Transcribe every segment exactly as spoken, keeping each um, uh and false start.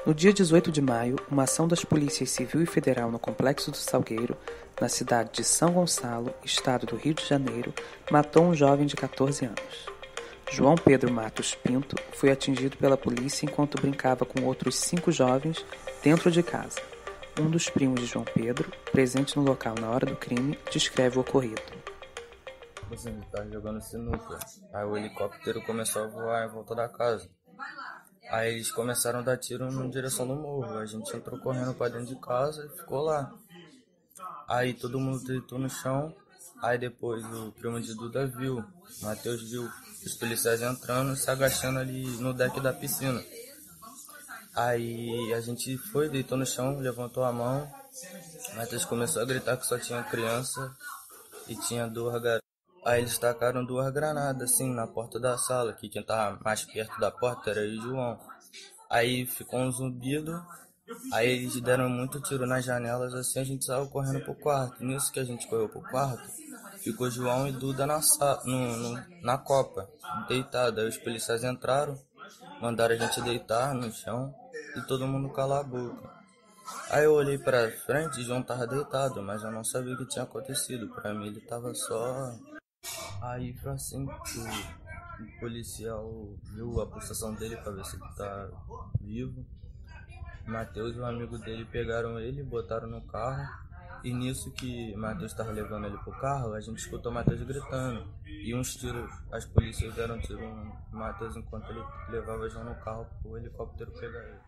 No dia dezoito de maio, uma ação das polícias civil e federal no Complexo do Salgueiro, na cidade de São Gonçalo, estado do Rio de Janeiro, matou um jovem de catorze anos. João Pedro Matos Pinto foi atingido pela polícia enquanto brincava com outros cinco jovens dentro de casa. Um dos primos de João Pedro, presente no local na hora do crime, descreve o ocorrido. Você estava jogando sinuca, aí o helicóptero começou a voar em volta da casa. Aí eles começaram a dar tiro na direção do morro, a gente entrou correndo para dentro de casa e ficou lá. Aí todo mundo deitou no chão, aí depois o primo de Duda viu, Matheus viu os policiais entrando e se agachando ali no deck da piscina. Aí a gente foi, deitou no chão, levantou a mão, Matheus começou a gritar que só tinha criança e tinha duas garotas. Aí eles tacaram duas granadas assim na porta da sala, que quem tava mais perto da porta era eu e o João. Aí ficou um zumbido, aí eles deram muito tiro nas janelas, assim a gente saiu correndo pro quarto. Nisso que a gente correu pro quarto, ficou João e Duda na, sa- no, no, na copa, deitado. Aí os policiais entraram, mandaram a gente deitar no chão e todo mundo calar a boca. Aí eu olhei pra frente e João tava deitado, mas eu não sabia o que tinha acontecido. Pra mim ele tava só... Aí foi assim que o policial viu a pulsação dele pra ver se ele tá vivo. Matheus e um amigo dele pegaram ele, botaram no carro. E nisso que Matheus tava levando ele pro carro, a gente escutou Matheus gritando. E uns tiros, as polícias deram tiro no Matheus enquanto ele levava João no carro pro helicóptero pegar ele.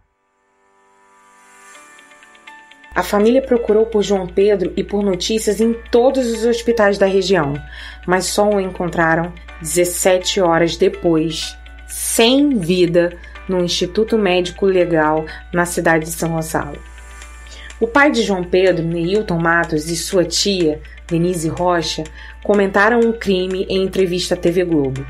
A família procurou por João Pedro e por notícias em todos os hospitais da região, mas só o encontraram dezessete horas depois, sem vida, no Instituto Médico Legal na cidade de São Gonçalo. O pai de João Pedro, Neilton Matos, e sua tia, Denise Rocha, comentaram o crime em entrevista à T V Globo.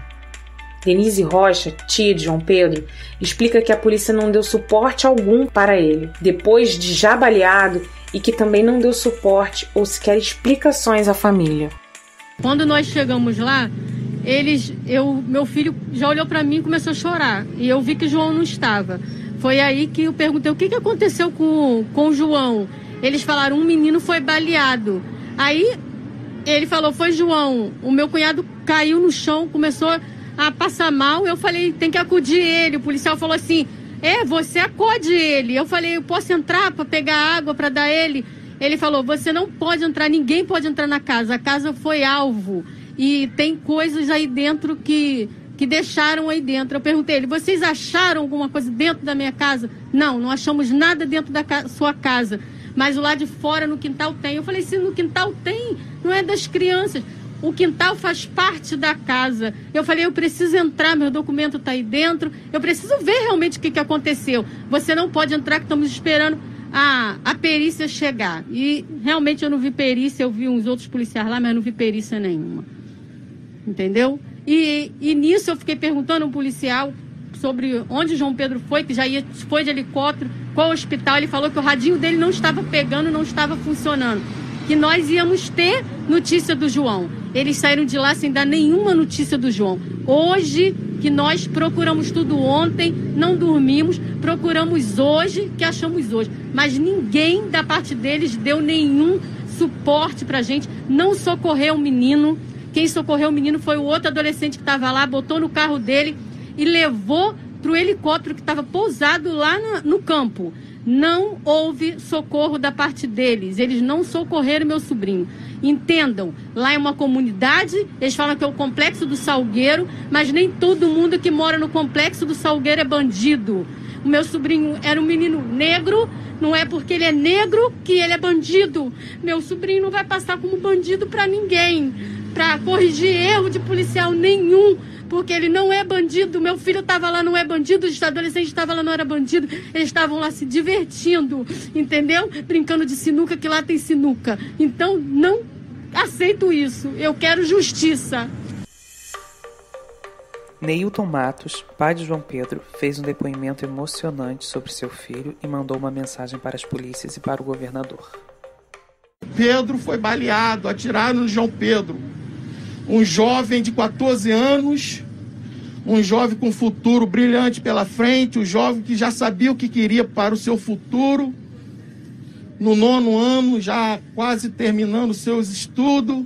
Denise Rocha, tia de João Pedro, explica que a polícia não deu suporte algum para ele, depois de já baleado, e que também não deu suporte ou sequer explicações à família. Quando nós chegamos lá, eles, eu, meu filho já olhou para mim e começou a chorar, e eu vi que o João não estava. Foi aí que eu perguntei o que, que aconteceu com, com o João. Eles falaram, um menino foi baleado. Aí ele falou, foi João. O meu cunhado caiu no chão, começou a passar mal, eu falei, tem que acudir ele. O policial falou assim, é, você acode ele. Eu falei, eu posso entrar para pegar água para dar ele? Ele falou, você não pode entrar, ninguém pode entrar na casa, a casa foi alvo e tem coisas aí dentro que, que deixaram aí dentro. Eu perguntei ele, vocês acharam alguma coisa dentro da minha casa? Não, não achamos nada dentro da ca- sua casa, mas o lado de fora no quintal tem. Eu falei, se no quintal tem, não é das crianças. O quintal faz parte da casa. Eu falei, eu preciso entrar, meu documento está aí dentro. Eu preciso ver realmente o que, que aconteceu. Você não pode entrar, que estamos esperando a, a perícia chegar. E realmente eu não vi perícia, eu vi uns outros policiais lá, mas não vi perícia nenhuma. Entendeu? E, e nisso eu fiquei perguntando a um policial sobre onde João Pedro foi, que já ia, foi de helicóptero, qual hospital. Ele falou que o radinho dele não estava pegando, não estava funcionando. Que nós íamos ter notícia do João. Eles saíram de lá sem dar nenhuma notícia do João. Hoje, que nós procuramos tudo ontem, não dormimos, procuramos hoje, que achamos hoje. Mas ninguém da parte deles deu nenhum suporte pra gente, não socorreu o menino. Quem socorreu o menino foi o outro adolescente que estava lá, botou no carro dele e levou para o helicóptero que estava pousado lá no, no campo. Não houve socorro da parte deles, eles não socorreram meu sobrinho. Entendam, lá é uma comunidade, eles falam que é o Complexo do Salgueiro, mas nem todo mundo que mora no Complexo do Salgueiro é bandido. O meu sobrinho era um menino negro, não é porque ele é negro que ele é bandido. Meu sobrinho não vai passar como bandido para ninguém, para corrigir erro de policial nenhum, porque ele não é bandido. Meu filho estava lá, não é bandido, os adolescentes estavam lá, não era bandido, eles estavam lá se divertindo, entendeu? Brincando de sinuca, que lá tem sinuca. Então, não aceito isso, eu quero justiça. Neilton Matos, pai de João Pedro, fez um depoimento emocionante sobre seu filho e mandou uma mensagem para as polícias e para o governador. Pedro foi baleado, atiraram no João Pedro. Um jovem de quatorze anos, um jovem com futuro brilhante pela frente, um jovem que já sabia o que queria para o seu futuro, no nono ano, já quase terminando seus estudos,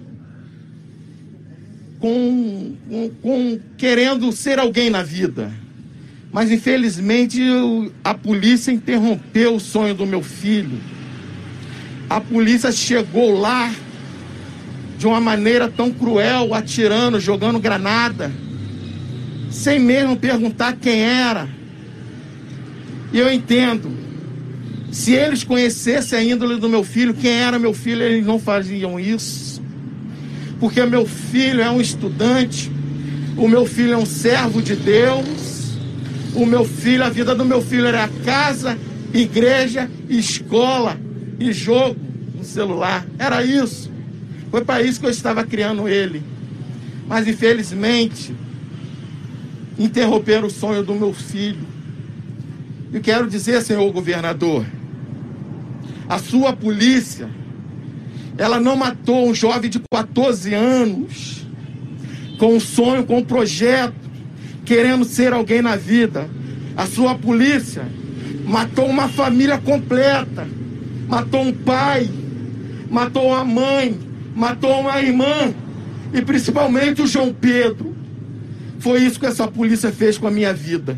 com, com, com querendo ser alguém na vida. Mas, infelizmente, a polícia interrompeu o sonho do meu filho. A polícia chegou lá de uma maneira tão cruel, atirando, jogando granada, sem mesmo perguntar quem era. E eu entendo, se eles conhecessem a índole do meu filho, quem era meu filho, eles não faziam isso. Porque meu filho é um estudante, o meu filho é um servo de Deus, o meu filho, a vida do meu filho era casa, igreja, escola e jogo no celular. Era isso. Foi para isso que eu estava criando ele. Mas, infelizmente, interromperam o sonho do meu filho. Eu quero dizer, senhor governador, a sua polícia, ela não matou um jovem de quatorze anos com um sonho, com um projeto, querendo ser alguém na vida. A sua polícia matou uma família completa, matou um pai, matou uma mãe, matou uma irmã e principalmente o João Pedro. Foi isso que essa polícia fez com a minha vida.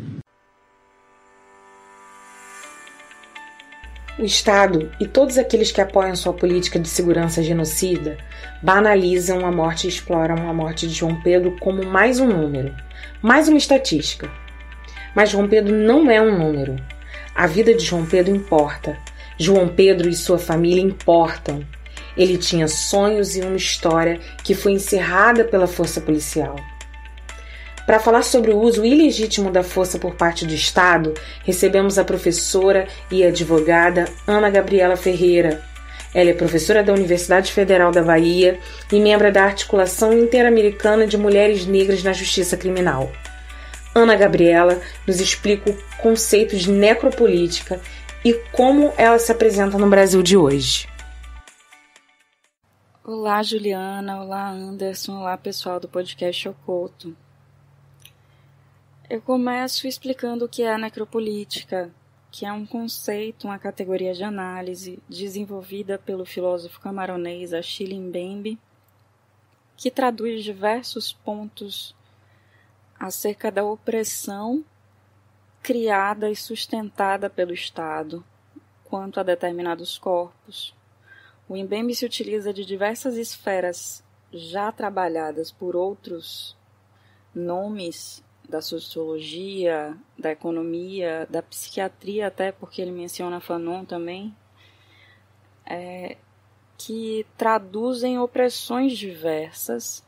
O Estado e todos aqueles que apoiam sua política de segurança genocida banalizam a morte e exploram a morte de João Pedro como mais um número, mais uma estatística. Mas João Pedro não é um número. A vida de João Pedro importa. João Pedro e sua família importam. Ele tinha sonhos e uma história que foi encerrada pela força policial. Para falar sobre o uso ilegítimo da força por parte do Estado, recebemos a professora e advogada Ana Gabriela Ferreira. Ela é professora da Universidade Federal da Bahia e membro da Articulação Interamericana de Mulheres Negras na Justiça Criminal. Ana Gabriela nos explica o conceito de necropolítica e como ela se apresenta no Brasil de hoje. Olá, Juliana. Olá, Anderson. Olá, pessoal do podcast Oculto. Eu começo explicando o que é a necropolítica, que é um conceito, uma categoria de análise desenvolvida pelo filósofo camaronês Achille Mbembe, que traduz diversos pontos acerca da opressão criada e sustentada pelo Estado quanto a determinados corpos. O Mbembe se utiliza de diversas esferas já trabalhadas por outros nomes da sociologia, da economia, da psiquiatria até, porque ele menciona Fanon também, é, que traduzem opressões diversas,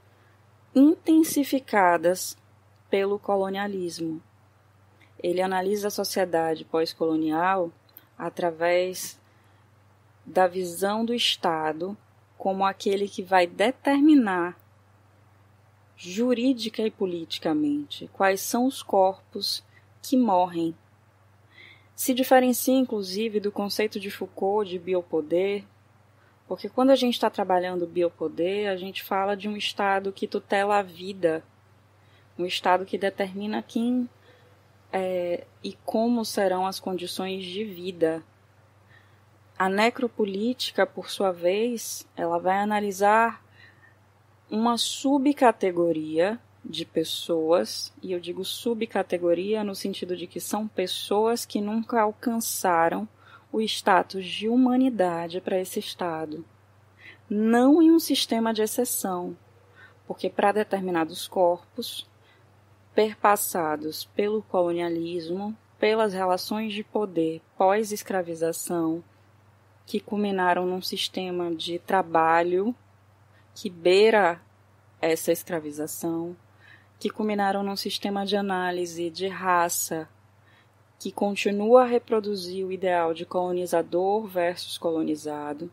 intensificadas pelo colonialismo. Ele analisa a sociedade pós-colonial através da visão do Estado como aquele que vai determinar jurídica e politicamente quais são os corpos que morrem. Se diferencia, inclusive, do conceito de Foucault de biopoder, porque quando a gente está trabalhando biopoder, a gente fala de um Estado que tutela a vida, um Estado que determina quem é, e como serão as condições de vida. A necropolítica, por sua vez, ela vai analisar uma subcategoria de pessoas, e eu digo subcategoria no sentido de que são pessoas que nunca alcançaram o status de humanidade para esse Estado. Não em um sistema de exceção, porque para determinados corpos, perpassados pelo colonialismo, pelas relações de poder pós-escravização, que culminaram num sistema de trabalho que beira essa escravização, que culminaram num sistema de análise de raça que continua a reproduzir o ideal de colonizador versus colonizado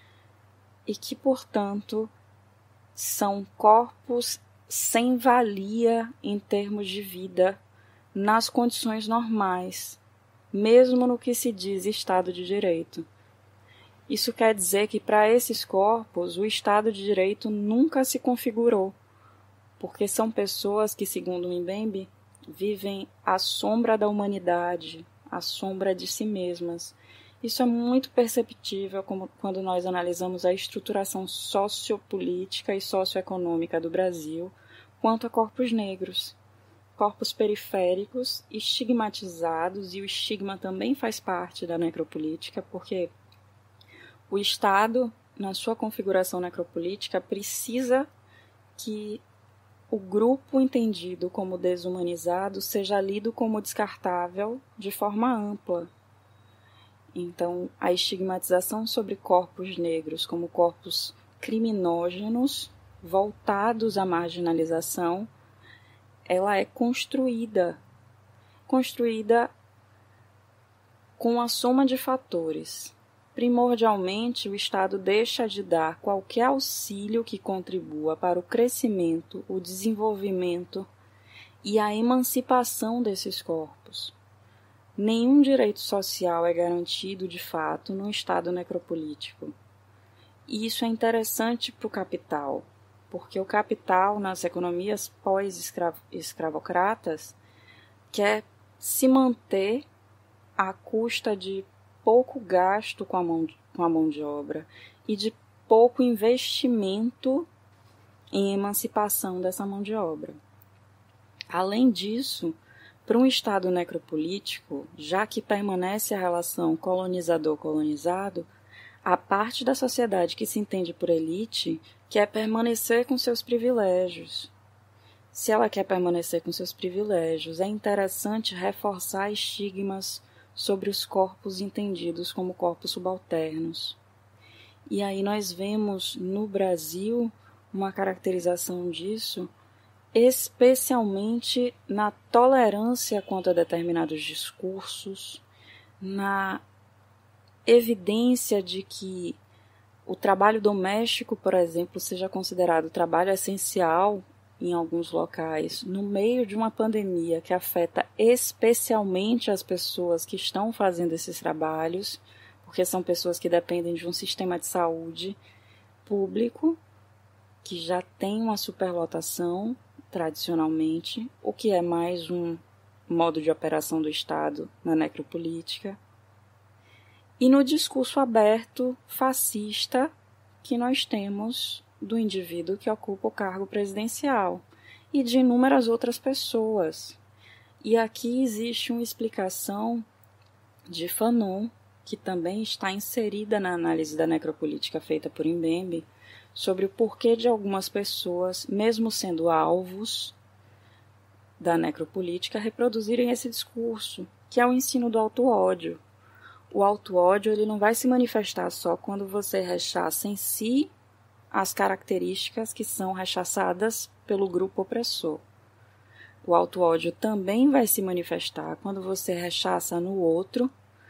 e que, portanto, são corpos sem valia em termos de vida nas condições normais, mesmo no que se diz Estado de Direito. Isso quer dizer que para esses corpos o Estado de Direito nunca se configurou, porque são pessoas que, segundo o Mbembe, vivem à sombra da humanidade, à sombra de si mesmas. Isso é muito perceptível como, quando nós analisamos a estruturação sociopolítica e socioeconômica do Brasil quanto a corpos negros, corpos periféricos, estigmatizados, e o estigma também faz parte da necropolítica, porque o Estado, na sua configuração necropolítica, precisa que o grupo entendido como desumanizado seja lido como descartável de forma ampla. Então, a estigmatização sobre corpos negros como corpos criminógenos, voltados à marginalização, ela é construída, construída com a soma de fatores. Primordialmente, o Estado deixa de dar qualquer auxílio que contribua para o crescimento, o desenvolvimento e a emancipação desses corpos. Nenhum direito social é garantido, de fato, no Estado necropolítico. E isso é interessante para o capital, porque o capital, nas economias pós-escravocratas, quer se manter à custa de pouco gasto com a mão de, com a mão de obra e de pouco investimento em emancipação dessa mão de obra. Além disso, para um Estado necropolítico, já que permanece a relação colonizador-colonizado, a parte da sociedade que se entende por elite quer permanecer com seus privilégios. Se ela quer permanecer com seus privilégios, é interessante reforçar estigmas sobre os corpos entendidos como corpos subalternos. E aí nós vemos no Brasil uma caracterização disso, especialmente na tolerância quanto a determinados discursos, na evidência de que o trabalho doméstico, por exemplo, seja considerado trabalho essencial em alguns locais, no meio de uma pandemia que afeta especialmente as pessoas que estão fazendo esses trabalhos, porque são pessoas que dependem de um sistema de saúde público que já tem uma superlotação tradicionalmente, o que é mais um modo de operação do Estado na necropolítica, e no discurso aberto fascista que nós temos do indivíduo que ocupa o cargo presidencial e de inúmeras outras pessoas. E aqui existe uma explicação de Fanon, que também está inserida na análise da necropolítica feita por Mbembe, sobre o porquê de algumas pessoas, mesmo sendo alvos da necropolítica, reproduzirem esse discurso, que é o ensino do auto-ódio. O auto-ódio ele não vai se manifestar só quando você rechaça em si as características que são rechaçadas pelo grupo opressor. O auto-ódio também vai se manifestar quando você rechaça no outro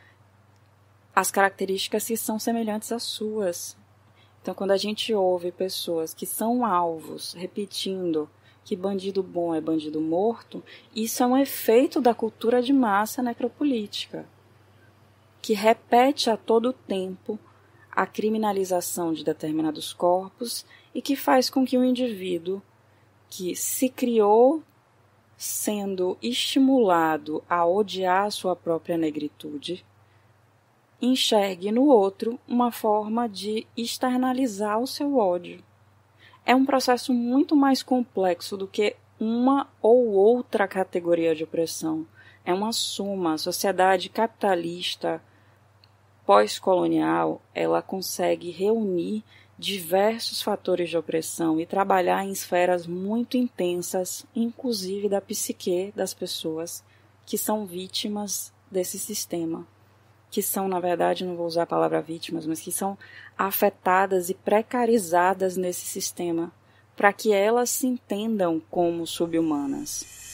as características que são semelhantes às suas. Então, quando a gente ouve pessoas que são alvos repetindo que bandido bom é bandido morto, isso é um efeito da cultura de massa necropolítica, que repete a todo tempo a criminalização de determinados corpos e que faz com que o indivíduo que se criou sendo estimulado a odiar a sua própria negritude enxergue no outro uma forma de externalizar o seu ódio. É um processo muito mais complexo do que uma ou outra categoria de opressão. É uma soma. A sociedade capitalista pós-colonial, ela consegue reunir diversos fatores de opressão e trabalhar em esferas muito intensas, inclusive da psique das pessoas que são vítimas desse sistema. Que são, na verdade, não vou usar a palavra vítimas, mas que são afetadas e precarizadas nesse sistema, para que elas se entendam como sub-humanas.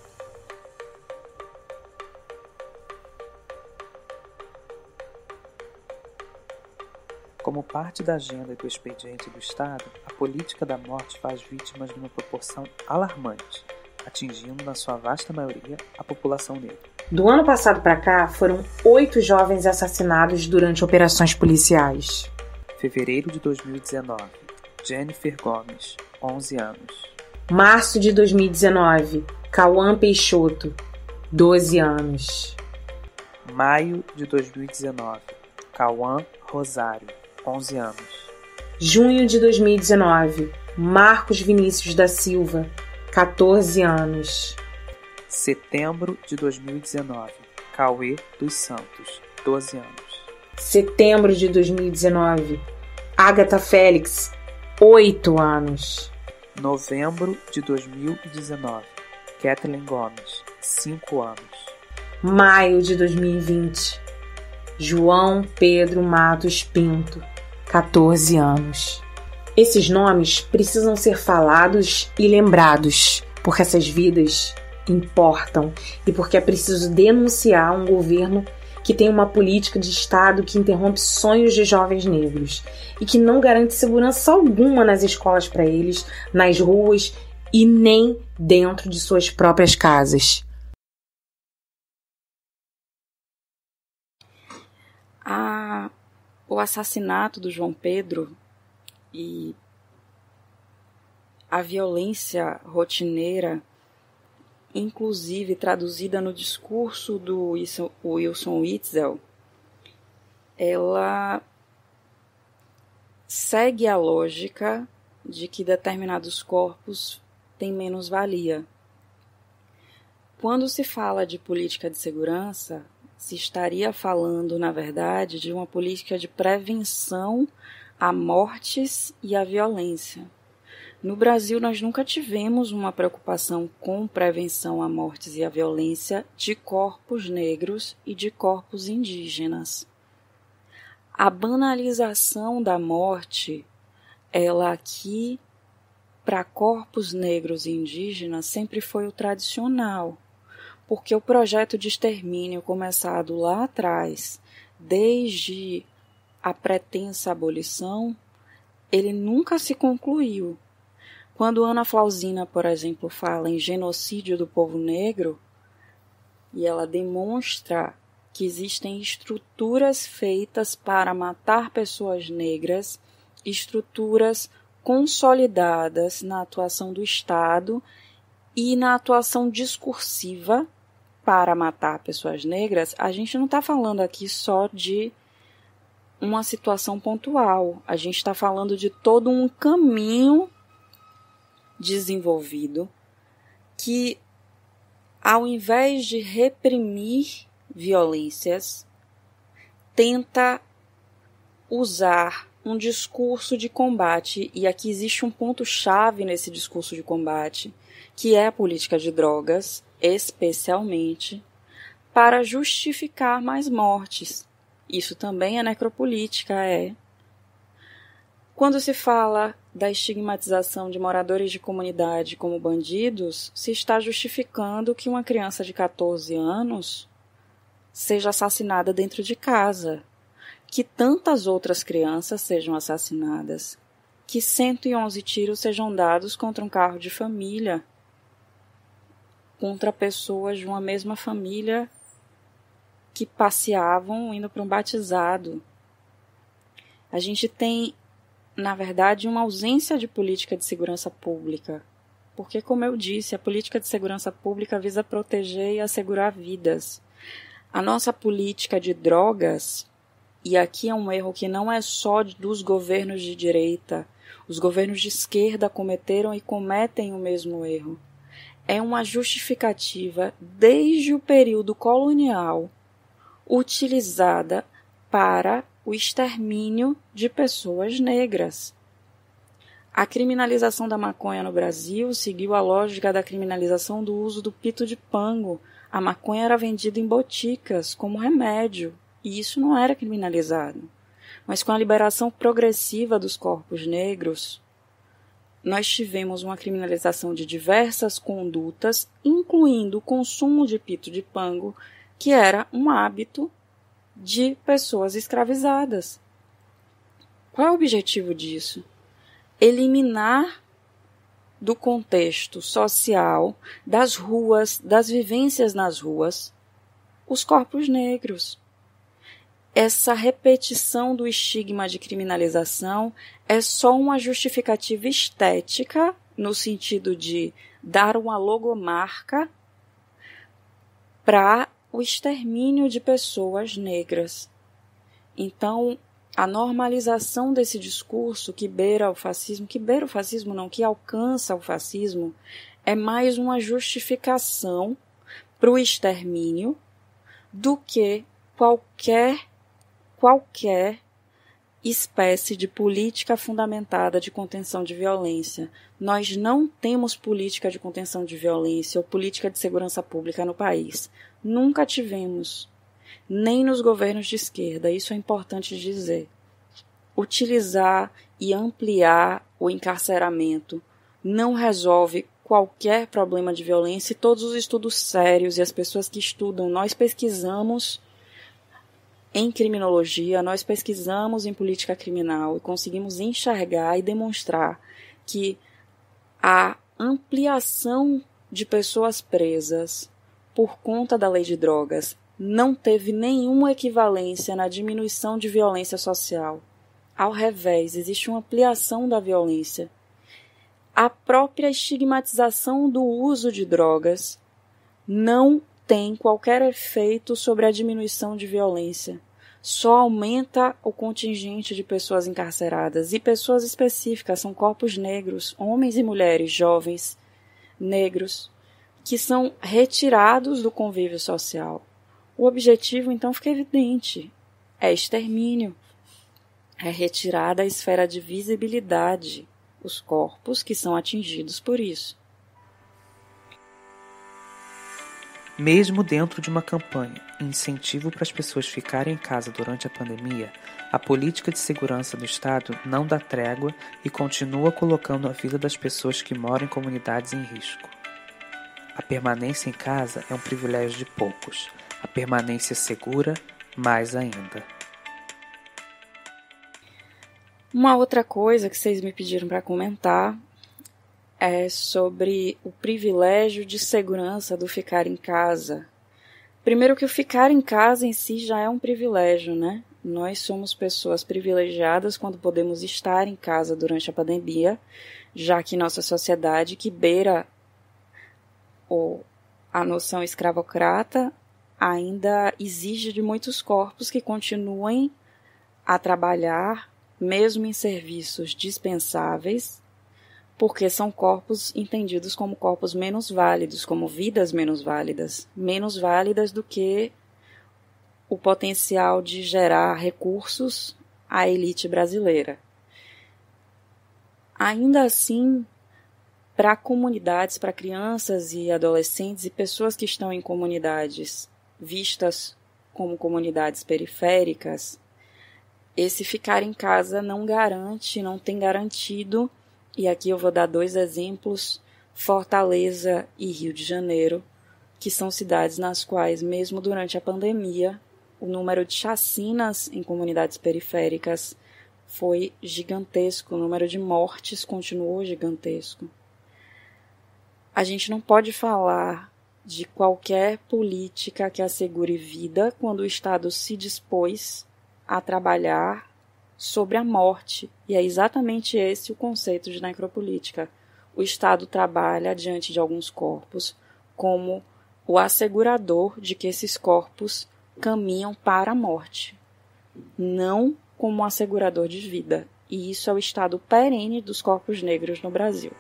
Como parte da agenda e do expediente do Estado, a política da morte faz vítimas numa proporção alarmante, atingindo, na sua vasta maioria, a população negra. Do ano passado para cá, foram oito jovens assassinados durante operações policiais. Fevereiro de dois mil e dezenove, Jennifer Gomes, onze anos. Março de dois mil e dezenove, Cauã Peixoto, doze anos. Maio de dois mil e dezenove, Cauã Rosário, onze anos. Junho de dois mil e dezenove, Marcos Vinícius da Silva, quatorze anos. Setembro de dois mil e dezenove, Cauê dos Santos, doze anos. Setembro de dois mil e dezenove, Agatha Félix, oito anos. Novembro de dois mil e dezenove, Kathleen Gomes, cinco anos. Maio de dois mil e vinte, João Pedro Matos Pinto, quatorze anos. Esses nomes precisam ser falados e lembrados, porque essas vidas importam e porque é preciso denunciar um governo que tem uma política de Estado que interrompe sonhos de jovens negros e que não garante segurança alguma nas escolas para eles, nas ruas e nem dentro de suas próprias casas. A, o assassinato do João Pedro e a violência rotineira, inclusive traduzida no discurso do Wilson Witzel, ela segue a lógica de que determinados corpos têm menos valia. Quando se fala de política de segurança, se estaria falando, na verdade, de uma política de prevenção a mortes e à violência. No Brasil, nós nunca tivemos uma preocupação com prevenção a mortes e à violência de corpos negros e de corpos indígenas. A banalização da morte, ela aqui, para corpos negros e indígenas, sempre foi o tradicional, porque o projeto de extermínio começado lá atrás, desde a pretensa abolição, ele nunca se concluiu. Quando Ana Flausina, por exemplo, fala em genocídio do povo negro, e ela demonstra que existem estruturas feitas para matar pessoas negras, estruturas consolidadas na atuação do Estado e na atuação discursiva para matar pessoas negras, a gente não está falando aqui só de uma situação pontual, a gente está falando de todo um caminho desenvolvido que, ao invés de reprimir violências, tenta usar um discurso de combate, e aqui existe um ponto-chave nesse discurso de combate, que é a política de drogas, especialmente, para justificar mais mortes. Isso também é necropolítica, é. Quando se fala da estigmatização de moradores de comunidade como bandidos, se está justificando que uma criança de catorze anos seja assassinada dentro de casa, que tantas outras crianças sejam assassinadas, que cento e onze tiros sejam dados contra um carro de família, contra pessoas de uma mesma família que passeavam indo para um batizado. A gente tem, na verdade, uma ausência de política de segurança pública, porque, como eu disse, a política de segurança pública visa proteger e assegurar vidas. A nossa política de drogas, e aqui é um erro que não é só dos governos de direita, os governos de esquerda cometeram e cometem o mesmo erro. É uma justificativa desde o período colonial utilizada para o extermínio de pessoas negras. A criminalização da maconha no Brasil seguiu a lógica da criminalização do uso do pito de pango. A maconha era vendida em boticas como remédio, e isso não era criminalizado. Mas com a liberação progressiva dos corpos negros, nós tivemos uma criminalização de diversas condutas, incluindo o consumo de pito de pango, que era um hábito de pessoas escravizadas. Qual é o objetivo disso? Eliminar do contexto social, das ruas, das vivências nas ruas, os corpos negros. Essa repetição do estigma de criminalização é só uma justificativa estética no sentido de dar uma logomarca para o extermínio de pessoas negras. Então, a normalização desse discurso que beira o fascismo, que beira o fascismo não, que alcança o fascismo, é mais uma justificação para o extermínio do que qualquer, qualquer espécie de política fundamentada de contenção de violência. Nós não temos política de contenção de violência ou política de segurança pública no país. Nunca tivemos, nem nos governos de esquerda, isso é importante dizer. Utilizar e ampliar o encarceramento não resolve qualquer problema de violência, e todos os estudos sérios e as pessoas que estudam, nós pesquisamos em criminologia, nós pesquisamos em política criminal e conseguimos enxergar e demonstrar que a ampliação de pessoas presas por conta da lei de drogas não teve nenhuma equivalência na diminuição de violência social. Ao revés, existe uma ampliação da violência. A própria estigmatização do uso de drogas não tem qualquer efeito sobre a diminuição de violência. Só aumenta o contingente de pessoas encarceradas. E pessoas específicas são corpos negros, homens e mulheres, jovens, negros, que são retirados do convívio social. O objetivo, então, fica evidente. É extermínio. É retirar da esfera de visibilidade os corpos que são atingidos por isso. Mesmo dentro de uma campanha incentivo para as pessoas ficarem em casa durante a pandemia, a política de segurança do Estado não dá trégua e continua colocando a vida das pessoas que moram em comunidades em risco. A permanência em casa é um privilégio de poucos, a permanência segura, mais ainda. Uma outra coisa que vocês me pediram para comentar é sobre o privilégio de segurança do ficar em casa. Primeiro que o ficar em casa em si já é um privilégio, né? Nós somos pessoas privilegiadas quando podemos estar em casa durante a pandemia, já que nossa sociedade, que beira o, a noção escravocrata, ainda exige de muitos corpos que continuem a trabalhar mesmo em serviços dispensáveis, porque são corpos entendidos como corpos menos válidos, como vidas menos válidas, menos válidas do que o potencial de gerar recursos à elite brasileira. Ainda assim, para comunidades, para crianças e adolescentes e pessoas que estão em comunidades vistas como comunidades periféricas, esse ficar em casa não garante, não tem garantido, e aqui eu vou dar dois exemplos, Fortaleza e Rio de Janeiro, que são cidades nas quais, mesmo durante a pandemia, o número de chacinas em comunidades periféricas foi gigantesco, o número de mortes continuou gigantesco. A gente não pode falar de qualquer política que assegure vida quando o Estado se dispôs a trabalhar sobre a morte, e é exatamente esse o conceito de necropolítica. O Estado trabalha diante de alguns corpos como o assegurador de que esses corpos caminham para a morte, não como um assegurador de vida, e isso é o estado perene dos corpos negros no Brasil.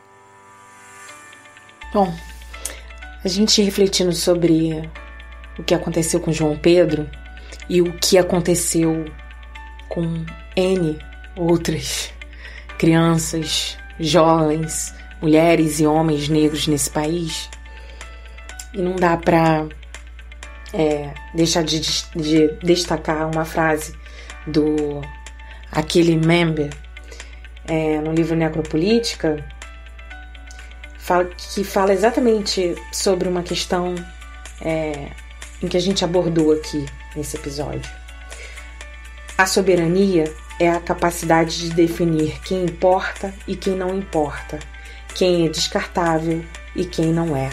Bom, a gente refletindo sobre o que aconteceu com João Pedro e o que aconteceu com N outras crianças, jovens, mulheres e homens negros nesse país. E não dá para é, deixar de, de destacar uma frase do Achille Mbembe é, no livro Necropolítica, fala, que fala exatamente sobre uma questão é, em que a gente abordou aqui nesse episódio. A soberania é a capacidade de definir quem importa e quem não importa, quem é descartável e quem não é.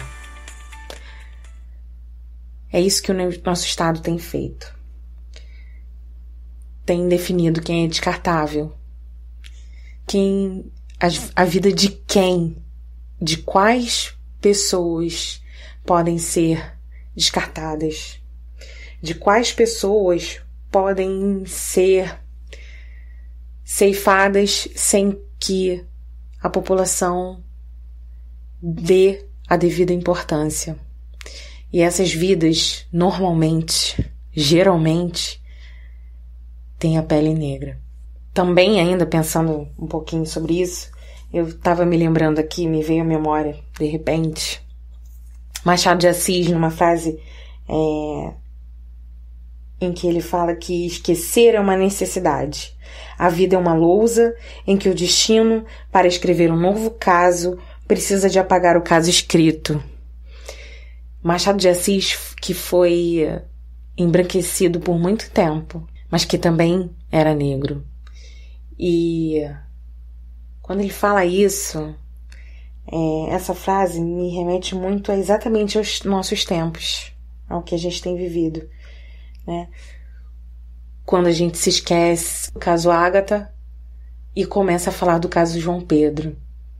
É isso que o nosso Estado tem feito. Tem definido quem é descartável, quem, a, a vida de quem de quais pessoas podem ser descartadas, de quais pessoas podem ser ceifadas sem que a população dê a devida importância. E essas vidas, normalmente, geralmente, têm a pele negra. Também, ainda pensando um pouquinho sobre isso, eu estava me lembrando aqui, me veio à memória, de repente, Machado de Assis, numa frase é, em que ele fala que esquecer é uma necessidade. A vida é uma lousa em que o destino, para escrever um novo caso, precisa de apagar o caso escrito. Machado de Assis, que foi embranquecido por muito tempo, mas que também era negro. E quando ele fala isso, é, essa frase me remete muito a exatamente aos nossos tempos, ao que a gente tem vivido, né? Quando a gente se esquece do caso Ágata e começa a falar do caso João Pedro.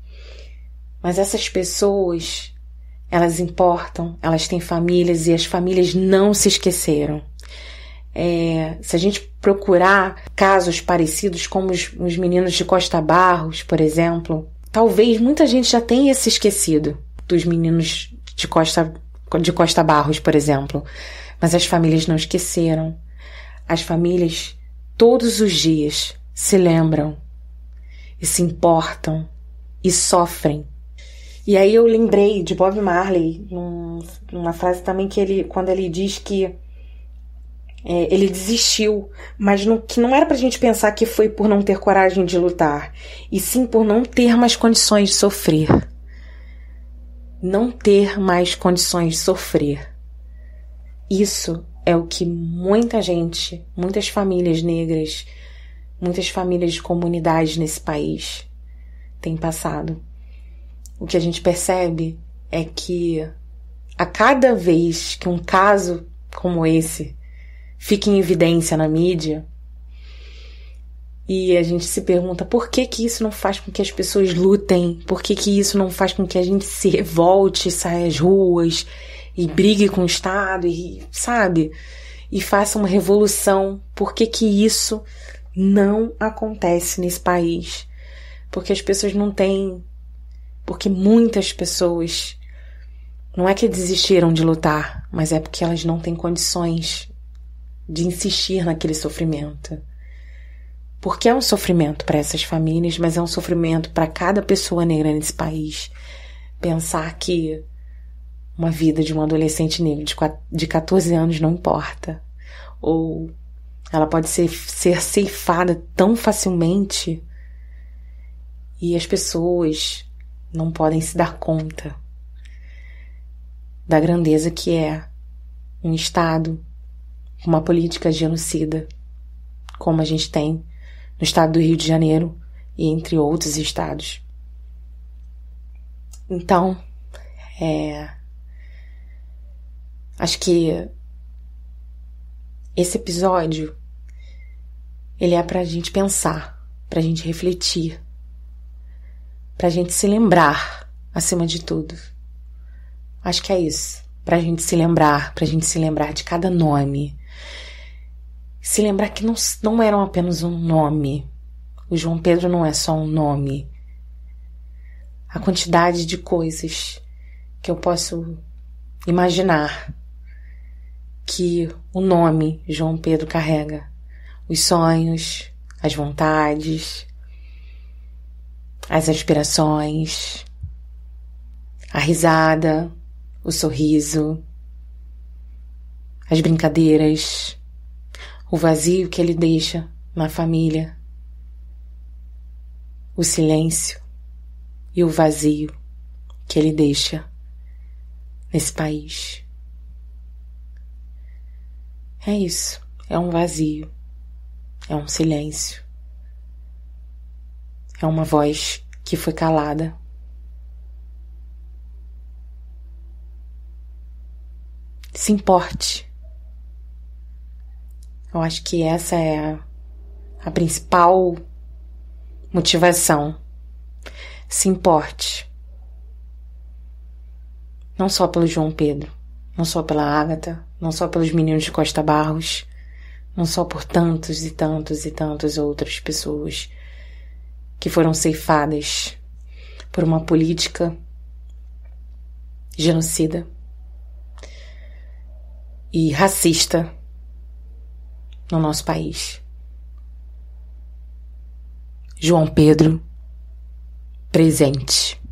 Mas essas pessoas, elas importam, elas têm famílias e as famílias não se esqueceram. É, se a gente procurar casos parecidos como os, os meninos de Costa Barros, por exemplo, talvez muita gente já tenha se esquecido dos meninos de Costa, de Costa Barros, por exemplo. Mas as famílias não esqueceram. As famílias, todos os dias, se lembram e se importam e sofrem. E aí eu lembrei de Bob Marley, num, numa frase também que ele, quando ele diz que é, ele desistiu, mas no, que não era pra gente pensar que foi por não ter coragem de lutar, e sim por não ter mais condições de sofrer. Não ter mais condições de sofrer. Isso é o que muita gente, muitas famílias negras, muitas famílias de comunidades nesse país têm passado. O que a gente percebe é que a cada vez que um caso como esse fica em evidência na mídia, e a gente se pergunta por que que isso não faz com que as pessoas lutem, por que que isso não faz com que a gente se revolte, saia às ruas e brigue com o Estado, e, sabe? E faça uma revolução. Por que que isso não acontece nesse país? Porque as pessoas não têm... Porque muitas pessoas... Não é que desistiram de lutar, mas é porque elas não têm condições de insistir naquele sofrimento. Porque é um sofrimento para essas famílias, mas é um sofrimento para cada pessoa negra nesse país. Pensar que uma vida de um adolescente negro de catorze anos não importa. Ou ela pode ser, ser ceifada tão facilmente e as pessoas não podem se dar conta da grandeza que é um Estado com uma política genocida como a gente tem no estado do Rio de Janeiro e entre outros estados. Então, é... acho que esse episódio ele é pra gente pensar, pra gente refletir, pra gente se lembrar, acima de tudo. Acho que é isso. Pra gente se lembrar, pra gente se lembrar de cada nome. Se lembrar que não, não eram apenas um nome. O João Pedro não é só um nome. A quantidade de coisas que eu posso imaginar que o nome João Pedro carrega. Os sonhos, as vontades, as aspirações, a risada, o sorriso, as brincadeiras, o vazio que ele deixa na família, o silêncio e o vazio que ele deixa nesse país. É isso, é um vazio, é um silêncio, é uma voz que foi calada. Se importe. Eu acho que essa é a, a principal motivação. Se importe. Não só pelo João Pedro, não só pela Ágata, não só pelos meninos de Costa Barros, não só por tantos e tantos e tantas outras pessoas que foram ceifadas por uma política genocida e racista no nosso país. João Pedro, presente.